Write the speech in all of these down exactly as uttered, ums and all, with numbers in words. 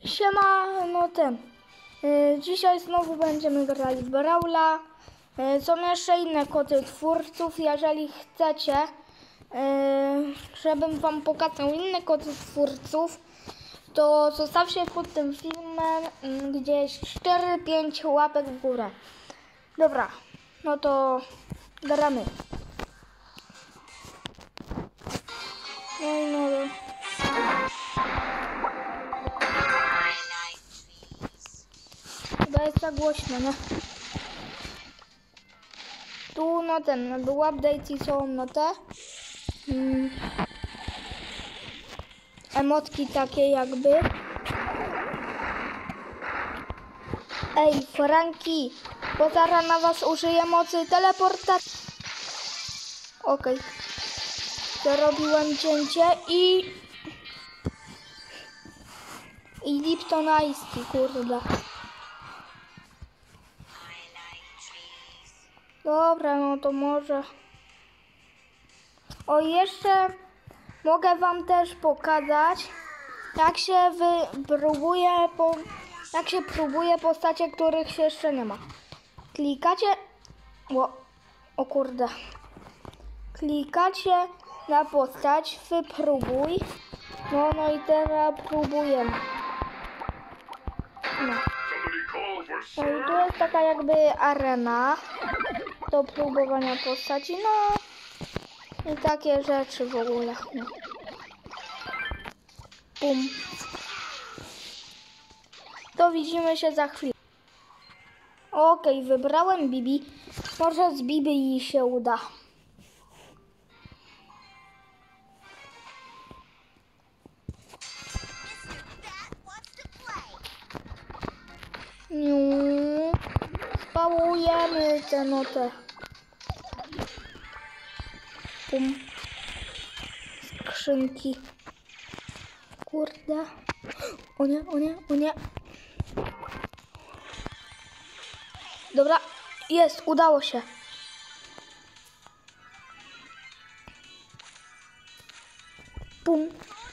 Siema, no ten. Yy, dzisiaj znowu będziemy grali w Brawla. Yy, są jeszcze inne kody twórców. Jeżeli chcecie, yy, żebym wam pokazał inne kody twórców, to zostawcie pod tym filmem yy, gdzieś cztery pięć łapek w górę. Dobra, no to gramy. No i no. Chyba jest za głośno, nie? Tu no ten, był update i są no te hmm, emotki takie jakby. Ej, Franki, bo zaraz na was użyję mocy teleportacji. Okej. Okay. Zrobiłem cięcie i... I Lipton Ice Tea, kurde. Dobra, no to może. O, jeszcze mogę wam też pokazać, jak się wypróbuje po, jak się próbuje postacie, których się jeszcze nie ma. Klikacie, o, o kurde, klikacie na postać, wypróbuj. No, no i teraz próbujemy. No. No i tu jest taka jakby arena do próbowania postaci, no i takie rzeczy w ogóle. No. Bum. To widzimy się za chwilę. Okej, okay, wybrałem Bibi. Może z Bibi się uda. Nie. Spałujemy te notę. Pum. Skrzynki. Kurde. O nie, o nie, o nie. Dobra, jest, udało się. Pum.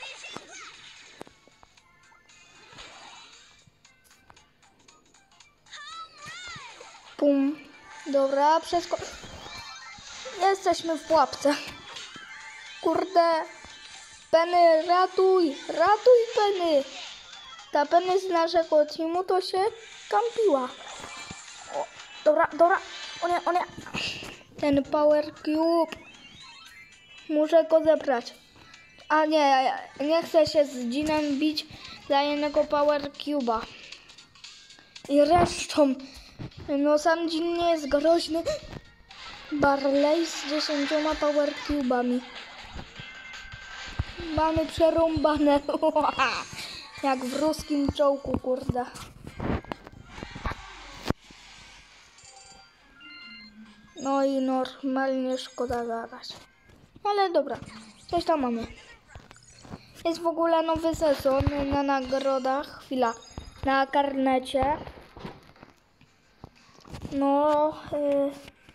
Pum. Dobra, przesko... Jesteśmy w pułapce. Kurde. Penny, ratuj! Ratuj, Penny! Ta Penny z naszego teamu to się kampiła. O, dobra, dobra. O nie, o nie. Ten Power Cube. Muszę go zebrać. A nie, nie chcę się z Jeanem bić dla jednego Power Cube'a. I resztą. No sam Jean nie jest groźny. Barley z dziesięcioma Power Cube'ami. Mamy przerąbane. Jak w ruskim czołgu, kurde. No i normalnie szkoda gadać. Ale dobra, coś tam mamy. Jest w ogóle nowy sezon na nagrodach. Chwila. Na karnecie. No. Yy.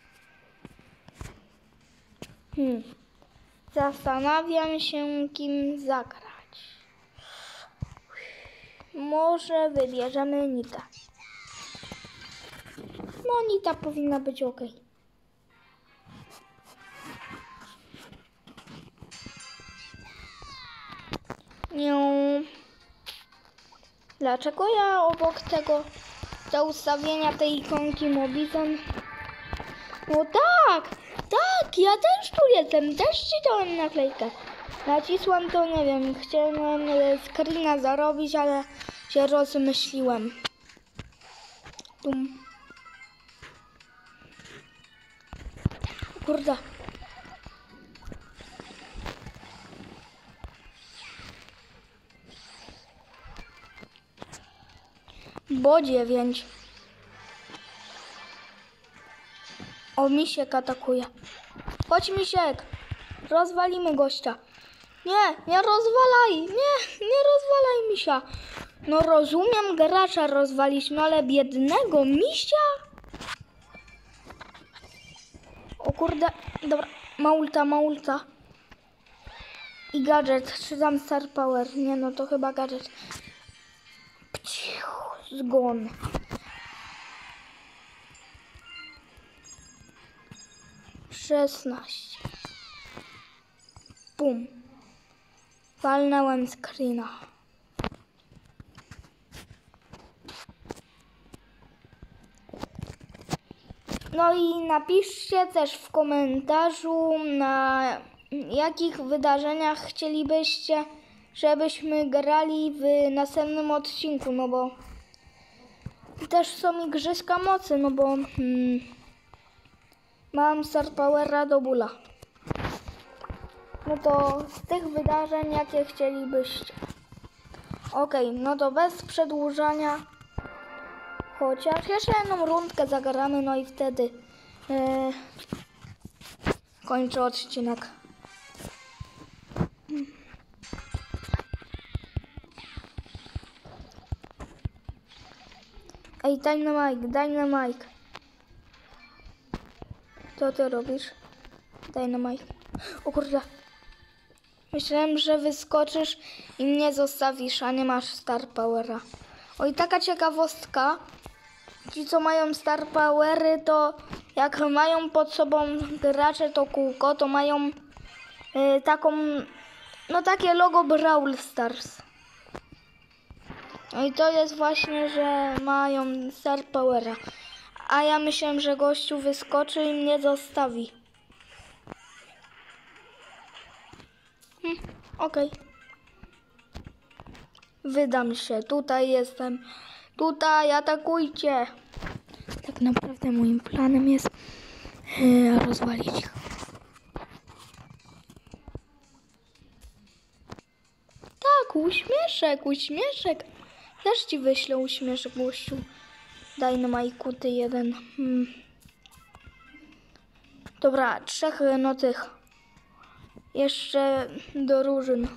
Hmm. Zastanawiam się, kim zagrać. Może wybierzemy Nita. No, Nita powinna być ok. Nie. Dlaczego ja obok tego do ustawienia tej ikonki Mobizon? No tak, tak, ja też tu jestem, też ci dałem naklejkę. Nacisłam to, nie wiem, chciałem screena zarobić, ale się rozmyśliłem. Tum. Kurde. Bo dziewięć. O, Misiek atakuje. Chodź, Misiek. Rozwalimy gościa. Nie, nie rozwalaj. Nie, nie rozwalaj Misia. No rozumiem, gracza rozwaliśmy, ale biednego Misia? O kurde, dobra. Ma ulta, ma ulta. I gadżet, czy tam Star Power. Nie, no to chyba gadżet. Zgon. szesnaście. Bum. Walnąłem screena. No i napiszcie też w komentarzu, na jakich wydarzeniach chcielibyście, żebyśmy grali w następnym odcinku, no bo też są igrzyska mocy, no bo hmm, mam Star Powera do bóla. No to z tych wydarzeń, jakie chcielibyście. Okej, okay, no to bez przedłużania. Chociaż jeszcze jedną rundkę zagramy, no i wtedy yy, kończę odcinek. Ej, Dynamite, Dynamite. Co ty robisz? Dynamite. O kurde. Myślałem, że wyskoczysz i mnie zostawisz, a nie masz Star Powera. Oj, taka ciekawostka. Ci, co mają Star Powery, to jak mają pod sobą gracze to kółko, to mają y, taką, no takie logo Brawl Stars. No i to jest właśnie, że mają Star Powera. A ja myślałem, że gościu wyskoczy i mnie zostawi. Hm, okej. Okay. Wydam się. Tutaj jestem. Tutaj atakujcie. Tak naprawdę moim planem jest yy, rozwalić ich. Tak, uśmieszek, uśmieszek. Też ci wyślę uśmieszek, gościu. Daj na majku ty jeden. Hmm. Dobra, trzech no tych. Jeszcze do różyn.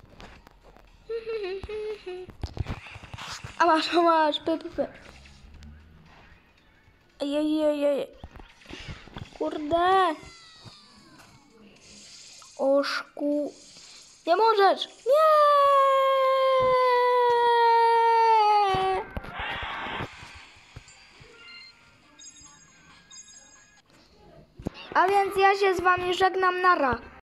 A masz, a masz, py, py, py. Ejejejej. Kurde. Oszku. Nie możesz. Nie. A więc ja się z wami żegnam, nara.